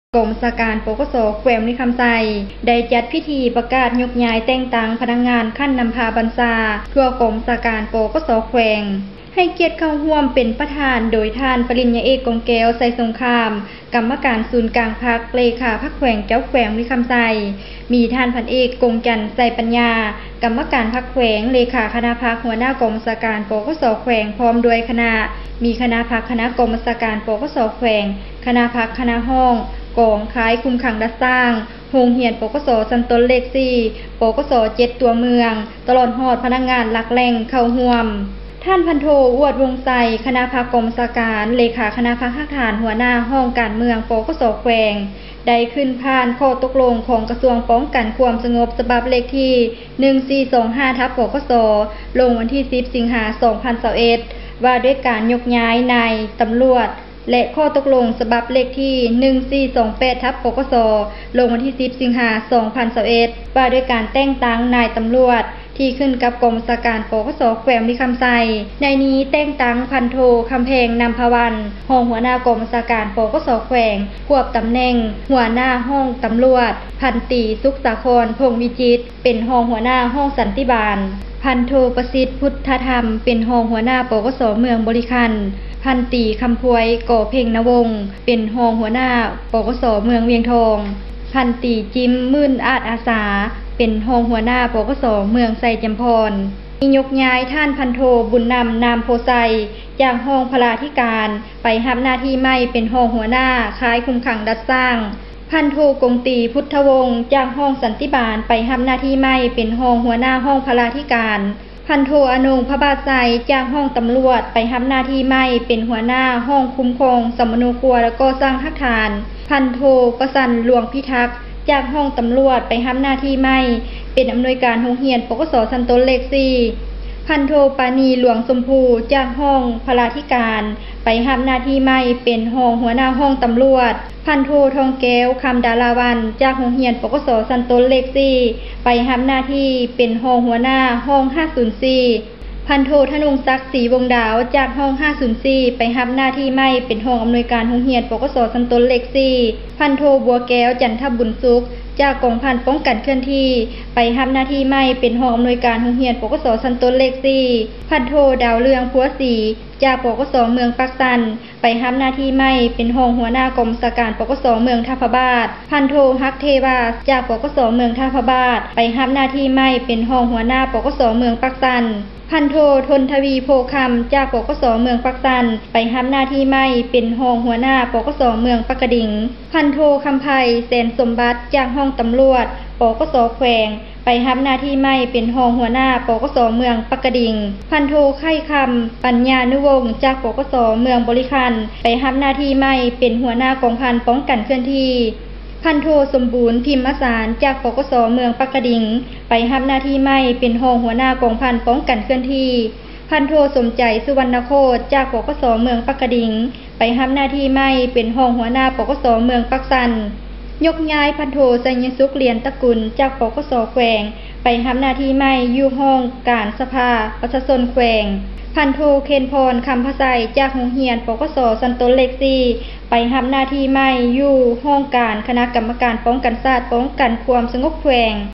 กรมสการปกสแขวงนิคำไซได้จัดพิธีประกาศยกย้ายแต่งตั้งพนักงานขั้นนำพาบรรษาทั่วกรมสการปกสแขวงให้เกียรติเข้าร่วมเป็นประธานโดยท่านปริญญาเอกกงแก้วไซสงครามกรรมการศูนย์กลางพรรคเลขาพรรคแขวงเจ้าแขวงนิคำไซมีท่านพันเอกกงจันทร์ไซปัญญากรรมการพรรคแขวงเลขาคณะพรรคหัวหน้ากรมสการปกสแขวงพร้อมด้วยคณะมีคณะพรรคคณะกรมสการปกสแขวงคณะพรรคคณะห้องกองขายคุมขังดัดสร้างโรงเรียนปกสสันตนเลข4ปกส7ตัวเมืองตลอดฮอดพนักงานหลักแหล่งเข้าร่วมท่านพันโทอวดวงไสคณะพรรคกรมสการเลขาคณะพรรคทหารหัวหน้าห้องการเมืองปกสแขวงได้ขึ้นผ่านข้อตกลงของกระทรวงป้องกันความสงบฉบับเลขที่1425/ปกสลงวันที่10สิงหาคม2021ว่าด้วยการยกย้ายนายตำรวจและข้อตกลงฉบับเลขที่1428/ปกสลงวันที่10สิงหาคม2021ว่าด้วยการแต่งตั้งนายตำรวจที่ขึ้นกับกรมสการปกสแขวงนิคำไซในนี้แต่งตั้งพันโทคำแพงนำพวันรองหัวหน้ากรมสการปกสแขวงควบตำแหน่งหัวหน้าห้องตำรวจพันตรีสุขสาครพงษ์วิจิตรเป็นรองหัวหน้าห้องสันติบาลพันโทประสิทธิ์พุทธธรรมเป็นรองหัวหน้าปกสเมืองบริคันพันตรีคำพวยก่อเพ่งนวงศ์เป็นรองหัวหน้าปกสเมืองเวียงทองพันตรีจิ้มมื่นอาสาเป็นรองหัวหน้าปกสเมืองไซจำพรยกย้ายท่านพันโทบุญนำนามโพไซจากห้องพลาธิการไปรับหน้าที่ใหม่เป็นรองหัวหน้าคายคุมขังดัดสร้างพันโทกงตีพุทธวงศ์จากห้องสันติบาลไปรับหน้าที่ใหม่เป็นรองหัวหน้าห้องพลาธิการพันโทอนงพระบาทไซจากห้องตำรวจไปรับหน้าที่ใหม่เป็นหัวหน้าห้องคุ้มครองสมณครัวและก็สร้างทักฐานพันโทประสันหลวงพิทักษ์จากห้องตำรวจไปรับหน้าที่ใหม่เป็นอำนวยการโรงเรียนปกสสันตนเลข4พันโทปานีหลวงสมภูจากห้องพลาธิการไปรับหน้าที่ใหม่เป็นรองหัวหน้าห้องตำรวจพันโททองแก้วคำดาราวันจากโรงเรียนปกสสันตนเลข4ไปรับหน้าที่เป็นรองหัวหน้าห้อง504พันโทธนงศักดิ์ศรีวงดาวจากห้อง504ไปรับหน้าที่ใหม่เป็นรองอำนวยการโรงเรียนปกสสันตนเลข4พันโทบัวแก้วจันทบุญสุขจากกองพันป้องกันเคลื่อนที่ไปรับหน้าที่ใหม่เป็นรองอำนวยการโรงเรียนปกสสันตนเลข4พันโทดาวเรืองพัวศรีจากปกสเมืองปักสันไปรับหน้าที่ใหม่เป็นรองหัวหน้ากรมสการปกสเมืองท่าพระบาทพันโทฮักเทวาจากปกสเมืองท่าพระบาทไปรับหน้าที่ใหม่เป็นรองหัวหน้าปกสเมืองปักสันพันโททนทวีโพคำจากปกสเมืองปักสันไปรับหน้าที่ใหม่เป็นรองหัวหน้าปกสเมืองปักกระดิ่งพันโทคำไพแสนสมบัติจากห้องตำรวจปกสแขวงไปรับหน้าที่ใหม่เป็นรองหัวหน้าปกสเมืองปักกระดิ่งพันโทไข่คำปัญญานุวงศ์จากปกสเมืองบริคันไปรับหน้าที่ใหม่เป็นหัวหน้ากองพันป้องกันเคลื่อนที่พันโทสมบูรณ์พิมพ์สารจากปกสเมืองปักกระดิ่งไปรับหน้าที่ใหม่เป็นรองหัวหน้ากองพันป้องกันเคลื่อนที่พันโทสมใจสุวรรณโคตจากปกสเมืองปักกระดิ่งไปรับหน้าที่ใหม่เป็นรองหัวหน้าปกสเมืองปักสันยกย้ายพันโทสัญญสุขเรียนตระกุลจากปกสแขวงไปรับหน้าที่ใหม่อยู่ห้องการสภาประชาชนแขวงพันโทเคนพรคำพไสจากโรงเรียนปกสสันตนเลข4ไปรับหน้าที่ใหม่อยู่ห้องการคณะกรรมการป้องกันชาติป้องกันความสงบแขวง